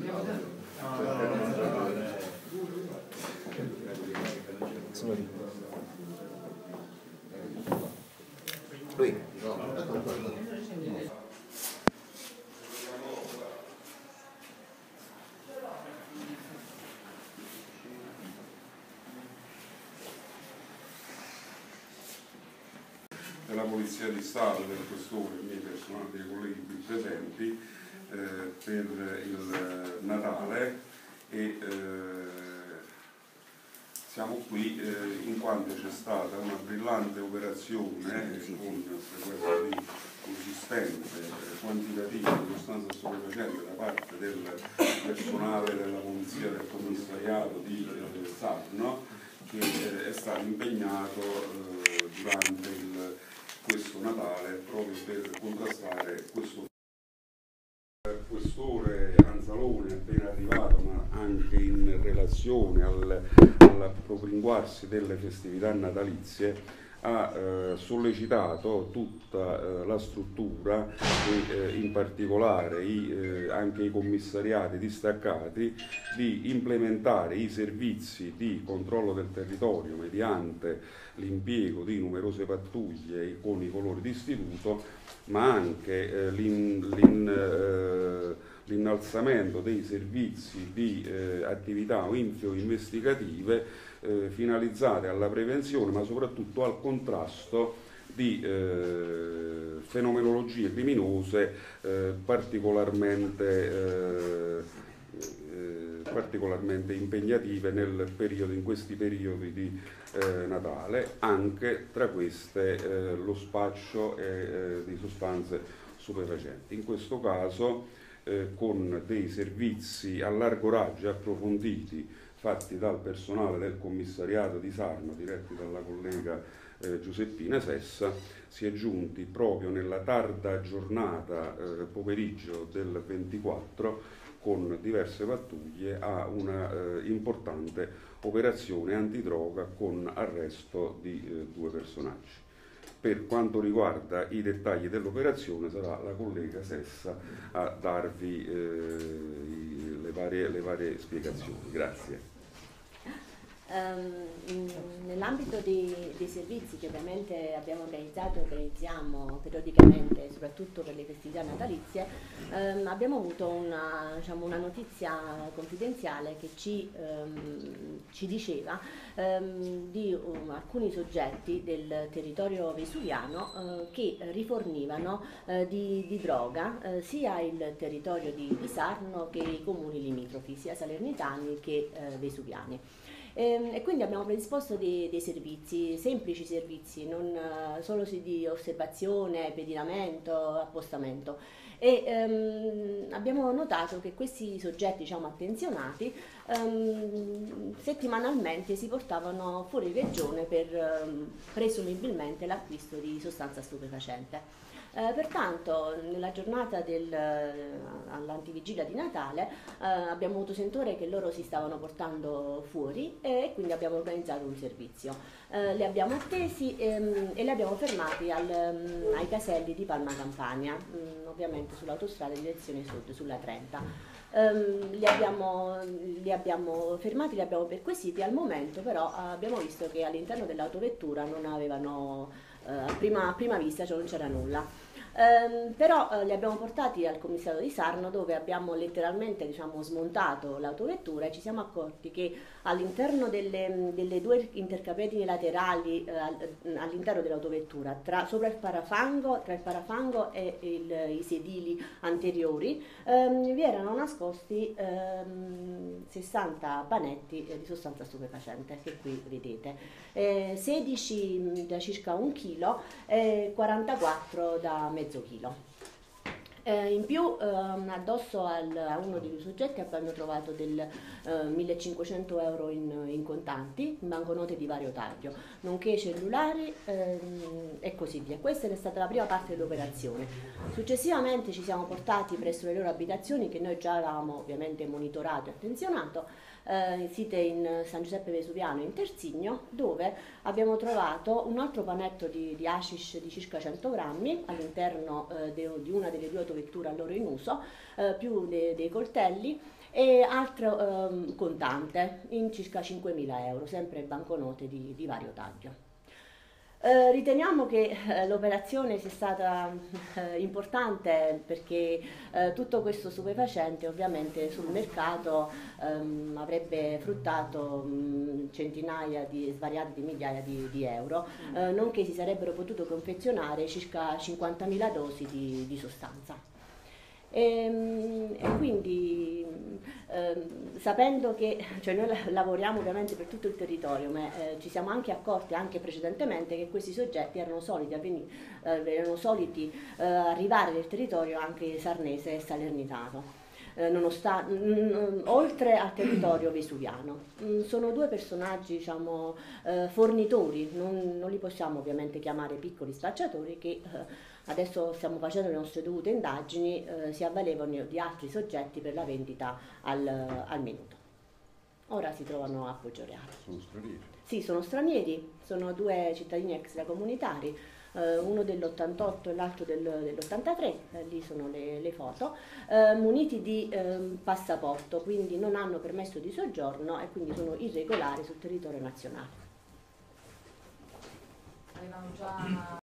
Lui. Della Polizia di Stato, del Questore e miei personali, dei colleghi qui presenti per il Natale e siamo qui in quanto c'è stata una brillante operazione con sequestro di consistente quantitativo di sostanza stupefacente da parte del personale della Polizia del Commissariato di Sarno, che è stato impegnato durante questo Natale proprio per contrastare questo. Il Questore Anzalone, appena arrivato, ma anche in relazione all'appropinguarsi delle festività natalizie, ha sollecitato tutta la struttura e in particolare anche i commissariati distaccati di implementare i servizi di controllo del territorio mediante l'impiego di numerose pattuglie con i colori d'istituto, ma anche l'innalzamento dei servizi di attività investigative finalizzate alla prevenzione, ma soprattutto al contrasto di fenomenologie criminose particolarmente impegnative in questi periodi di Natale, anche tra queste lo spaccio di sostanze stupefacenti. In questo caso con dei servizi a largo raggio approfonditi fatti dal personale del commissariato di Sarno, diretti dalla collega Giuseppina Sessa, si è giunti proprio nella tarda giornata pomeriggio del 24 con diverse pattuglie a una importante operazione antidroga con arresto di 2 personaggi. Per quanto riguarda i dettagli dell'operazione sarà la collega Sessa a darvi le varie spiegazioni. Grazie. Nell'ambito dei servizi che ovviamente abbiamo organizzato e organizziamo periodicamente, soprattutto per le festività natalizie, abbiamo avuto una notizia confidenziale che ci diceva di alcuni soggetti del territorio vesuviano che rifornivano di droga sia il territorio di Sarno che i comuni limitrofi, sia salernitani che vesuviani. E quindi abbiamo predisposto dei servizi, semplici servizi, non solo di osservazione, pedinamento, appostamento. E abbiamo notato che questi soggetti, attenzionati, settimanalmente si portavano fuori regione per presumibilmente l'acquisto di sostanza stupefacente. Pertanto nella giornata all'antivigilia di Natale abbiamo avuto sentore che loro si stavano portando fuori e quindi abbiamo organizzato un servizio. Li abbiamo attesi e li abbiamo fermati ai caselli di Palma Campania, ovviamente sull'autostrada in direzione sud, sulla 30. Li abbiamo fermati, li abbiamo perquisiti. Al momento però abbiamo visto che all'interno dell'autovettura non avevano, a prima vista, cioè non c'era nulla. Però li abbiamo portati al commissariato di Sarno, dove abbiamo letteralmente smontato l'autovettura e ci siamo accorti che all'interno delle 2 intercapedini laterali all'interno dell'autovettura, sopra il parafango, tra il parafango e i sedili anteriori, vi erano nascosti 60 panetti di sostanza stupefacente, che qui vedete, 16 da circa 1 chilo e 44 da mezzo chilo. In più addosso a uno dei 2 soggetti abbiamo trovato del 1.500 euro in contanti, banconote di vario taglio, nonché cellulari e così via. Questa è stata la prima parte dell'operazione. Successivamente ci siamo portati presso le loro abitazioni, che noi già avevamo ovviamente monitorato e attenzionato, site in San Giuseppe Vesuviano e in Terzigno, dove abbiamo trovato un altro panetto di hashish di circa 100 grammi all'interno di una delle 2 autovetture vettura loro in uso, più dei coltelli e altro contante in circa 5.000 euro, sempre banconote di vario taglio. Riteniamo che l'operazione sia stata importante perché tutto questo stupefacente ovviamente sul mercato avrebbe fruttato centinaia di svariate di migliaia di euro, nonché si sarebbero potuto confezionare circa 50.000 dosi di sostanza. E quindi sapendo che noi lavoriamo ovviamente per tutto il territorio, ma ci siamo anche accorti anche precedentemente che questi soggetti erano soliti arrivare nel territorio anche sarnese e salernitano, oltre al territorio vesuviano. Sono due personaggi, diciamo, fornitori, non li possiamo ovviamente chiamare piccoli spacciatori, che adesso stiamo facendo le nostre dovute indagini, si avvalevano di altri soggetti per la vendita al minuto. Ora si trovano a Poggioreale. Sono stranieri? Sì, sono stranieri, sono due cittadini extracomunitari, uno dell'88 e l'altro dell'83, lì sono le foto, muniti di passaporto, quindi non hanno permesso di soggiorno e quindi sono irregolari sul territorio nazionale. Avevano già